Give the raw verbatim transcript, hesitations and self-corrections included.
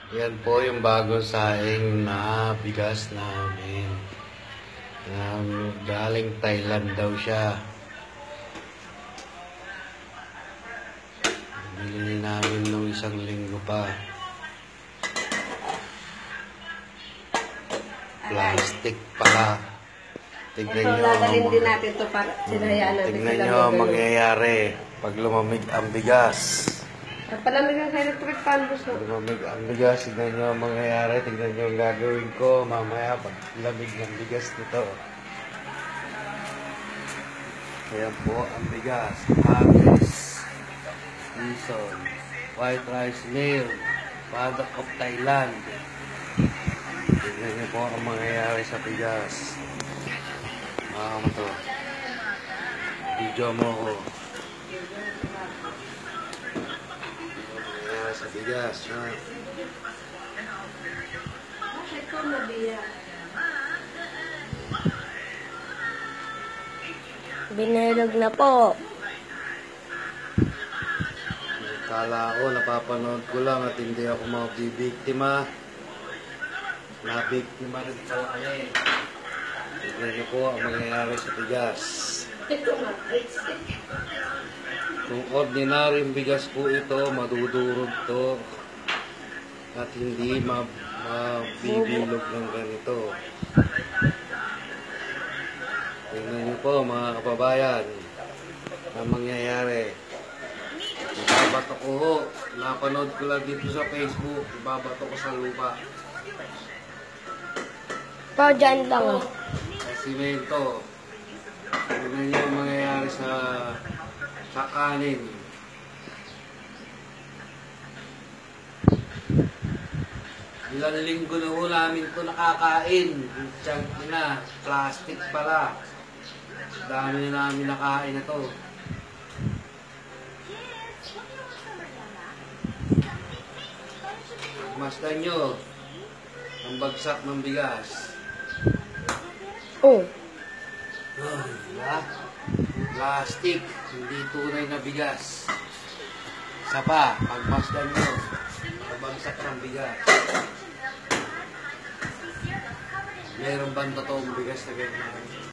Yan po yung bagong saing na bigas namin. Um, galing Thailand daw siya. Bili namin nung isang linggo pa. Plastic pala. Tignan Ito, nyo. lalagyan din natin ito para sinayaan natin. Tignan nyo ang mangyayari pag lumamig ang bigas. At palamig ang electric fan, gusto. Pag lumamig ang bigas, tignan nyo ang mangyayari. Tignan nyo ang gagawin ko mamaya pag lamig ng bigas nito. Ayan po ang bigas. Haggis, Season, White Rice Meal, Product of Thailand. Tignan nyo po ang mangyayari sa bigas. Mga mo to. Video mo ko. Mangyayari sa bigas. Ha? Bakit ko nabiya? Binilog na po. Kala ko, napapanood ko lang at hindi ako mabibiktima. Nabiktima rin pala kami. Tignan niyo po ang mangyayari sa bigas. Ito nga. Kung ordinaryong bigas po ito, madudurog to at hindi mab mabibilog ng ganito. Tignan niyo po mga kababayan ang mangyayari. Ibabato ko ho. Napanood ko lang dito sa Facebook. Ibabato ko sa lupa. Pa, dyan lang. Sa simento. Tignan niyo ang mangyayari sa sa kanin. Ilang linggo na ho namin ito nakakain. Tiyan na, plastic pala. Dami na namin nakain na to. Masdan nyo ang bagsak ng bigas. Oh. Oh, diba? Plastic, hindi tunay na bigas. Isa pa, pagmasdan nyo, ang bagsak ng bigas. Meron ba totoong bigas na ganyan?